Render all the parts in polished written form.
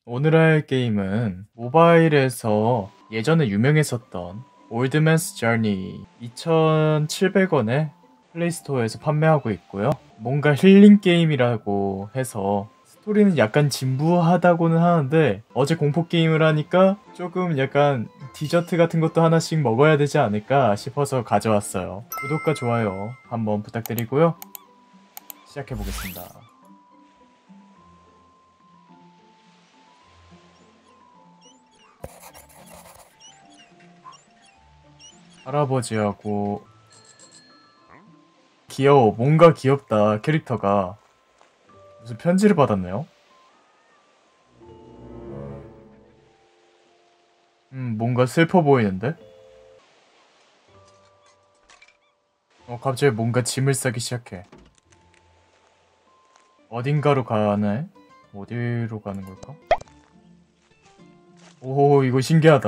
오늘 할 게임은 모바일에서 예전에 유명했었던 올드맨스 저니 2,700원에 플레이스토어에서 판매하고 있고요. 뭔가 힐링 게임이라고 해서 스토리는 약간 진부하다고는 하는데 어제 공포 게임을 하니까 조금 약간 디저트 같은 것도 하나씩 먹어야 되지 않을까 싶어서 가져왔어요. 구독과 좋아요 한번 부탁드리고요. 시작해보겠습니다. 할아버지하고 귀여워. 뭔가 귀엽다. 캐릭터가 무슨 편지를 받았네요. 뭔가 슬퍼 보이는데? 갑자기 뭔가 짐을 싸기 시작해. 어딘가로 가네? 어디로 가는 걸까? 오, 이거 신기하다.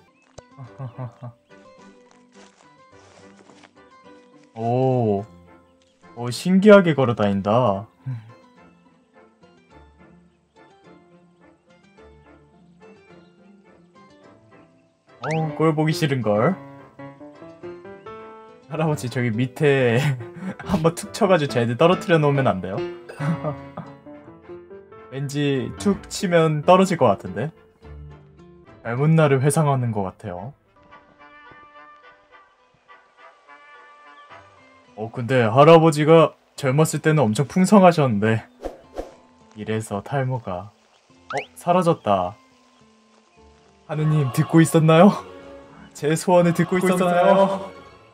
오, 신기하게 걸어 다닌다. 꼴 보기 싫은걸? 할아버지 저기 밑에 한번 툭 쳐가지고 쟤들 떨어뜨려 놓으면 안 돼요? 왠지 툭 치면 떨어질 것 같은데? 젊은 날을 회상하는 것 같아요. 근데 할아버지가 젊었을 때는 엄청 풍성하셨는데 이래서 탈모가 사라졌다. 하느님 듣고 있었나요? 제 소원을 듣고 있었나요?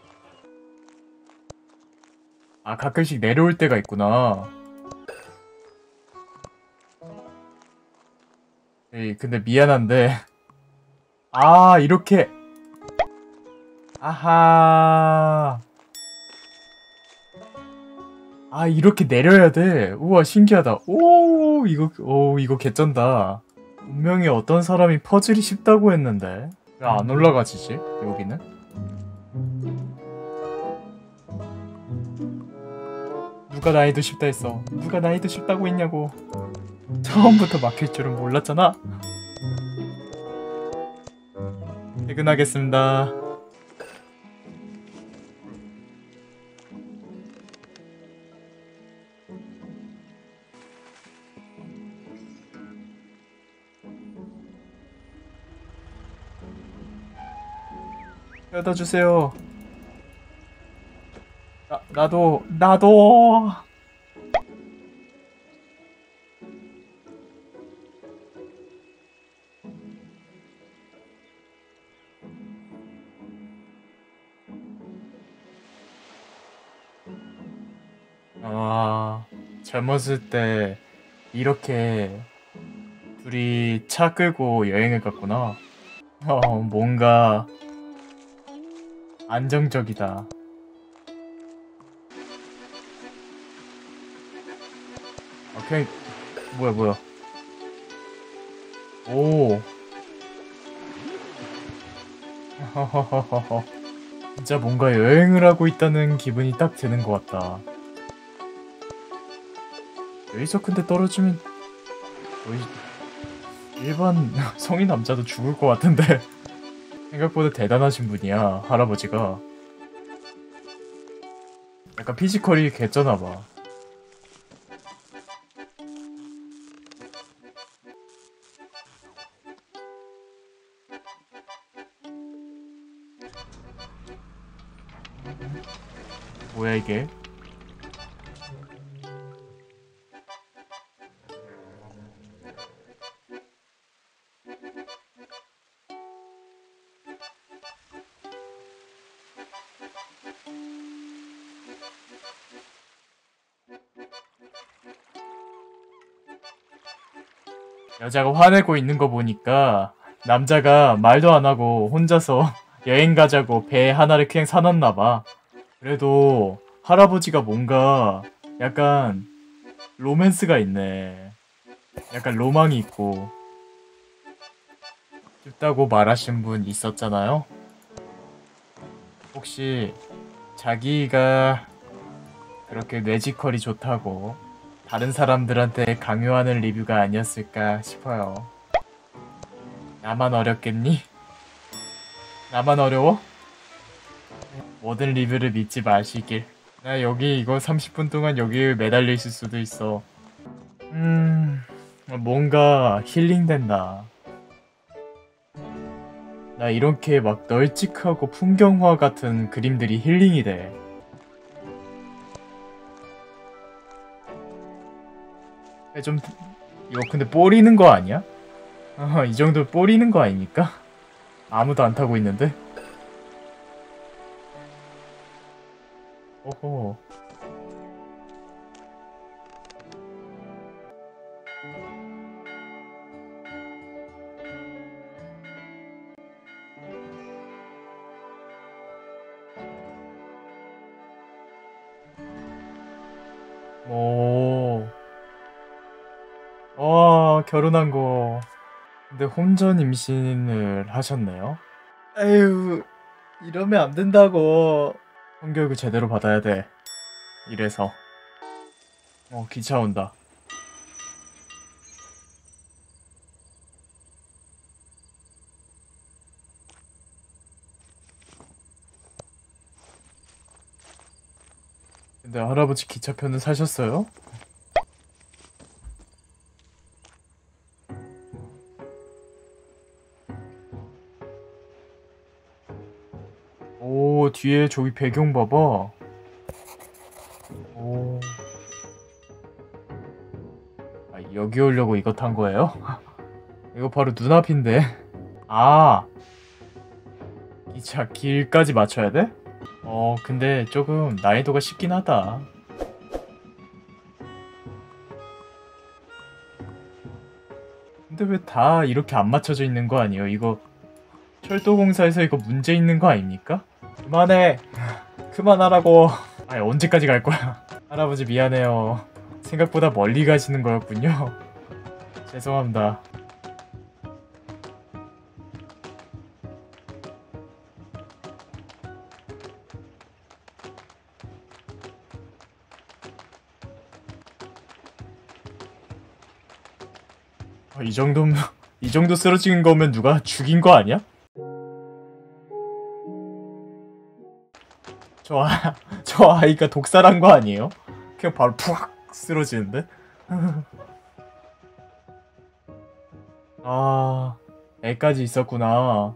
아, 가끔씩 내려올 때가 있구나. 에이, 근데 미안한데 이렇게 아하 이렇게 내려야 돼. 우와, 신기하다. 이거 개쩐다. 분명히 어떤 사람이 퍼즐이 쉽다고 했는데 왜 안 올라가지지? 여기는? 누가 난이도 쉽다 했어. 누가 난이도 쉽다고 했냐고. 처음부터 막힐 줄은 몰랐잖아. 퇴근하겠습니다. 데려다 주세요. 나도. 젊었을 때 이렇게 둘이 차 끌고 여행을 갔구나. 뭔가 안정적이다. 그냥 뭐야. 오. 진짜 뭔가 여행을 하고 있다는 기분이 딱 드는 것 같다. 여기서 근데 떨어지면 거의 일반 성인 남자도 죽을 것 같은데. 생각보다 대단하신 분이야, 할아버지가. 약간 피지컬이 개쩌나봐. 뭐야 이게? 여자가 화내고 있는 거 보니까 남자가 말도 안 하고 혼자서 여행 가자고 배 하나를 그냥 사놨나 봐. 그래도 할아버지가 뭔가 약간 로맨스가 있네. 약간 로망이 있고 싶다고 말하신 분 있었잖아요. 혹시 자기가 그렇게 뇌지컬이 좋다고 다른 사람들한테 강요하는 리뷰가 아니었을까 싶어요. 나만 어렵겠니? 나만 어려워? 모든 리뷰를 믿지 마시길. 나 여기 이거 30분 동안 여기 매달려 있을 수도 있어. 뭔가 힐링된다. 나 이렇게 막 널찍하고 풍경화 같은 그림들이 힐링이 돼. 좀 이거 근데 뽀리는 거 아니야? 이 정도 뽀리는 거 아닙니까? 아무도 안 타고 있는데? 오호. 오. 와, 결혼한 거. 근데 혼전 임신을 하셨네요? 에휴, 이러면 안 된다고. 성교육을 제대로 받아야 돼. 이래서. 기차 온다. 근데 할아버지 기차표는 사셨어요? 오, 뒤에 저기 배경 봐봐. 오. 아, 여기 오려고 이거 탄 거예요? 이거 바로 눈앞인데. 아, 기차 길까지 맞춰야 돼? 근데 조금 난이도가 쉽긴 하다. 근데 왜 다 이렇게 안 맞춰져 있는 거 아니에요? 이거 철도공사에서 이거 문제 있는 거 아닙니까? 그만해. 그만하라고. 아니, 언제까지 갈 거야? 할아버지 미안해요. 생각보다 멀리 가시는 거였군요. 죄송합니다. 이 정도면 이 정도 쓰러진 거면 누가 죽인 거 아니야? 저 아이가 독살한 거 아니에요? 그냥 바로 푹 쓰러지는데? 아, 애까지 있었구나.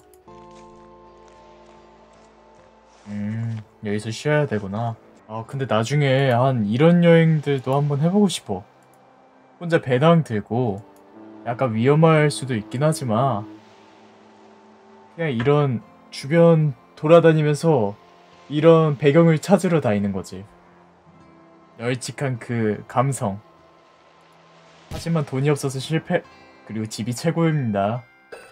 여기서 쉬어야 되구나. 근데 나중에 이런 여행들도 한번 해보고 싶어. 혼자 배낭 들고 약간 위험할 수도 있긴 하지만 그냥 이런 주변 돌아다니면서 이런 배경을 찾으러 다니는 거지. 널찍한 그 감성. 하지만 돈이 없어서 실패. 그리고 집이 최고입니다.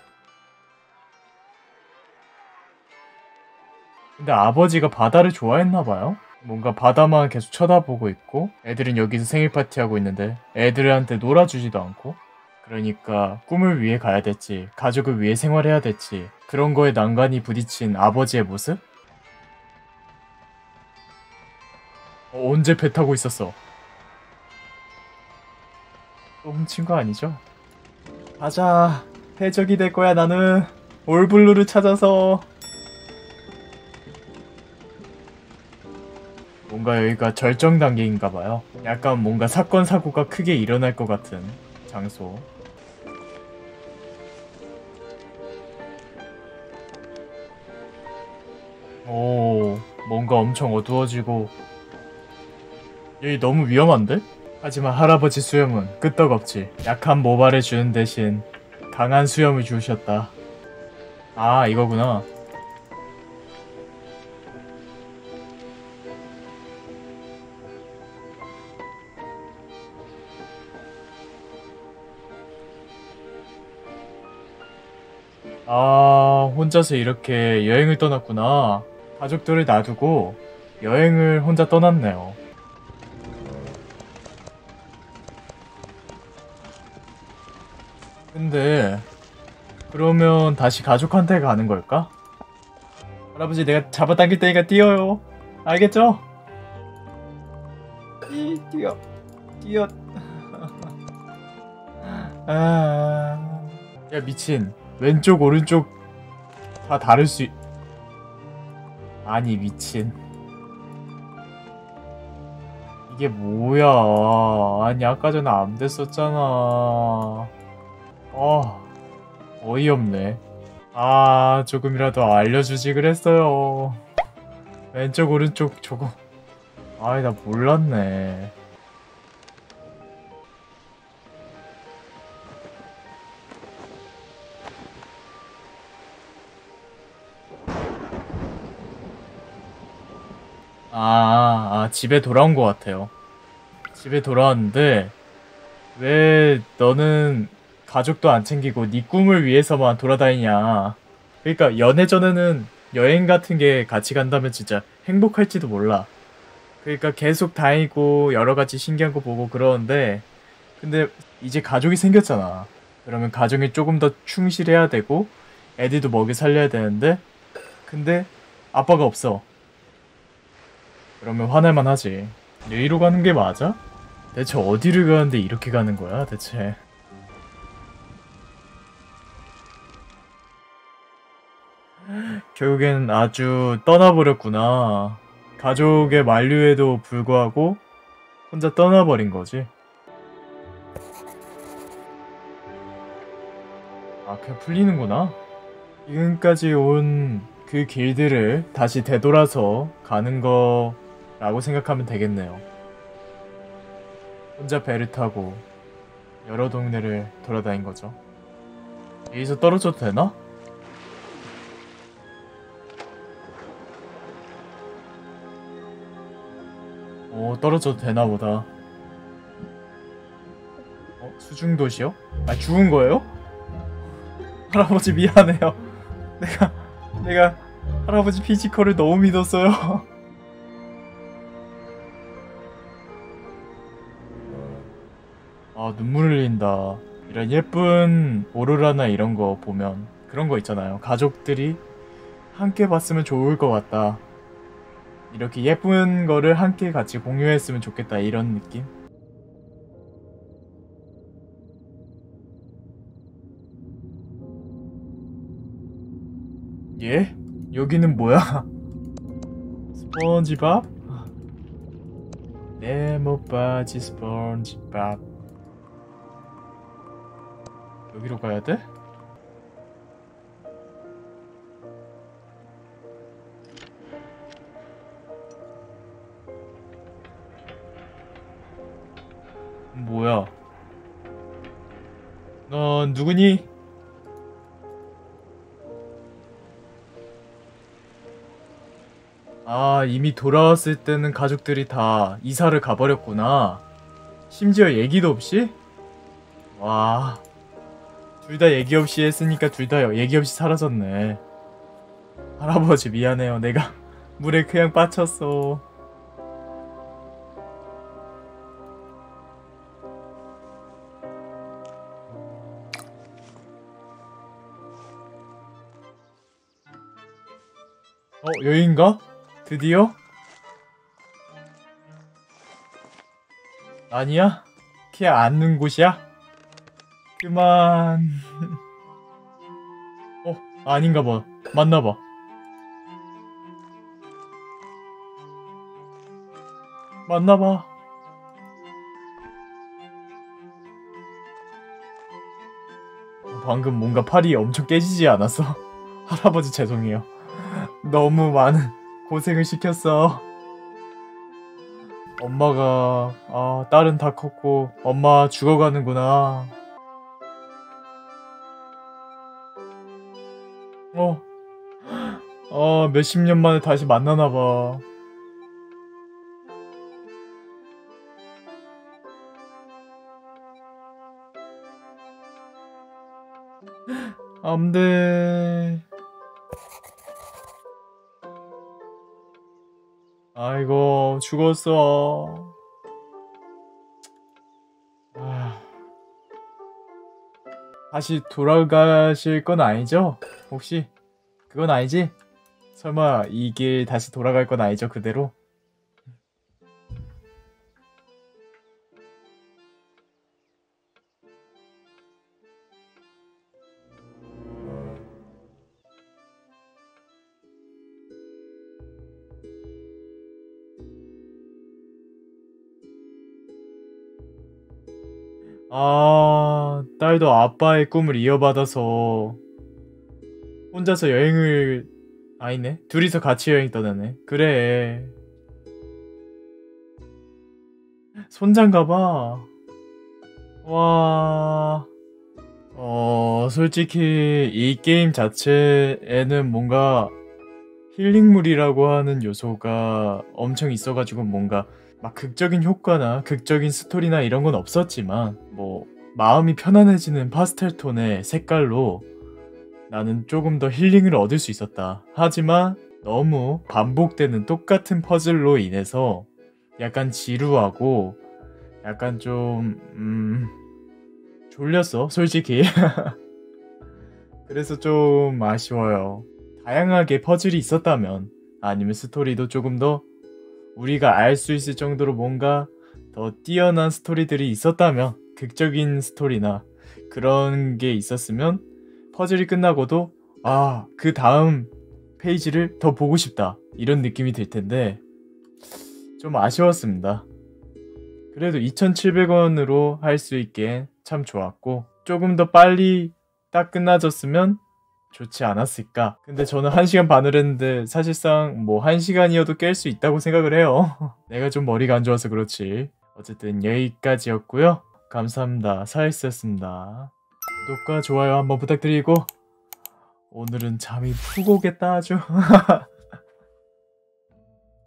근데 아버지가 바다를 좋아했나봐요? 뭔가 바다만 계속 쳐다보고 있고 애들은 여기서 생일 파티하고 있는데 애들한테 놀아주지도 않고 그러니까 꿈을 위해 가야 됐지 가족을 위해 생활해야 됐지 그런 거에 난간이 부딪힌 아버지의 모습? 언제 배 타고 있었어? 또 훔친 거 아니죠? 가자. 해적이 될 거야 나는. 올블루를 찾아서. 뭔가 여기가 절정 단계인가 봐요. 약간 뭔가 사건 사고가 크게 일어날 것 같은 장소. 오, 뭔가 엄청 어두워지고 여기 너무 위험한데? 하지만 할아버지 수염은 끄떡없지. 약한 모발을 주는 대신 강한 수염을 주셨다. 아, 이거구나. 아, 혼자서 이렇게 여행을 떠났구나. 가족들을 놔두고 여행을 혼자 떠났네요. 근데 그러면 다시 가족한테 가는 걸까? 할아버지 내가 잡아당길 테니까 뛰어요. 알겠죠? 뛰어. 뛰어. 아... 야 미친. 왼쪽 오른쪽 다 다를 수 아니 미친. 이게 뭐야. 아니 아까 전에 안 됐었잖아. 어이없네. 조금이라도 알려주지 그랬어요. 왼쪽 오른쪽 저거. 아이 나 몰랐네. 집에 돌아온 것 같아요. 집에 돌아왔는데 왜 너는 가족도 안 챙기고 네 꿈을 위해서만 돌아다니냐. 그러니까 연애 전에는 여행 같은 게 같이 간다면 진짜 행복할지도 몰라. 그러니까 계속 다니고 여러 가지 신기한 거 보고 그러는데 근데 이제 가족이 생겼잖아. 그러면 가정에 조금 더 충실해야 되고 애들도 먹여 살려야 되는데 근데 아빠가 없어. 그러면 화낼만 하지. 여기로 가는 게 맞아? 대체 어디를 가는데 이렇게 가는 거야 대체. 결국엔 아주 떠나버렸구나. 가족의 만류에도 불구하고 혼자 떠나버린 거지. 그냥 풀리는구나. 지금까지 온 그 길들을 다시 되돌아서 가는 거라고 생각하면 되겠네요. 혼자 배를 타고 여러 동네를 돌아다닌 거죠. 여기서 떨어져도 되나? 떨어져도 되나 보다. 수중도시요? 죽은 거예요? 할아버지 미안해요. 내가 할아버지 피지컬을 너무 믿었어요. 눈물 흘린다. 이런 예쁜 오로라나 이런 거 보면 그런 거 있잖아요. 가족들이 함께 봤으면 좋을 것 같다. 이렇게 예쁜 거를 함께 같이 공유했으면 좋겠다. 이런 느낌? 예? 여기는 뭐야? 스펀지밥? 네모바지 스펀지밥. 여기로 가야 돼? 뭐야? 넌 누구니? 이미 돌아왔을 때는 가족들이 다 이사를 가버렸구나. 심지어 얘기도 없이? 와, 둘 다 얘기 없이 했으니까 둘 다 얘기 없이 사라졌네. 할아버지 미안해요. 내가 물에 그냥 빠쳤어. 여긴가? 드디어? 아니야? 그냥 앉는 곳이야? 그만. 아닌가 봐. 맞나 봐. 맞나 봐. 방금 뭔가 팔이 엄청 깨지지 않았어? 할아버지 죄송해요. 너무 많은 고생을 시켰어. 엄마가 딸은 다 컸고 엄마 죽어가는구나. 몇십 년 만에 다시 만나나 봐. 안 돼. 아이고, 죽었어. 다시 돌아가실 건 아니죠? 혹시? 그건 아니지? 설마 이 길 다시 돌아갈 건 아니죠, 그대로? 아, 딸도 아빠의 꿈을 이어받아서 혼자서 여행을, 아니네. 둘이서 같이 여행 떠나네. 그래. 손장가봐. 와. 솔직히 이 게임 자체에는 뭔가 힐링물이라고 하는 요소가 엄청 있어가지고 뭔가 막 극적인 효과나 극적인 스토리나 이런 건 없었지만 뭐 마음이 편안해지는 파스텔 톤의 색깔로 나는 조금 더 힐링을 얻을 수 있었다. 하지만 너무 반복되는 똑같은 퍼즐로 인해서 약간 지루하고 약간 좀 졸렸어 솔직히. 그래서 좀 아쉬워요. 다양하게 퍼즐이 있었다면 아니면 스토리도 조금 더 우리가 알 수 있을 정도로 뭔가 더 뛰어난 스토리들이 있었다면 극적인 스토리나 그런 게 있었으면 퍼즐이 끝나고도 아, 그 다음 페이지를 더 보고 싶다 이런 느낌이 들 텐데 좀 아쉬웠습니다. 그래도 2,700원으로 할 수 있게 참 좋았고 조금 더 빨리 딱 끝나졌으면 좋지 않았을까. 근데 저는 1시간 반을 했는데 사실상 뭐 1시간이어도 깰 수 있다고 생각을 해요. 내가 좀 머리가 안 좋아서 그렇지. 어쨌든 여기까지였고요. 감사합니다. 사이스였습니다. 구독과 좋아요 한번 부탁드리고 오늘은 잠이 푹 오겠다 아주.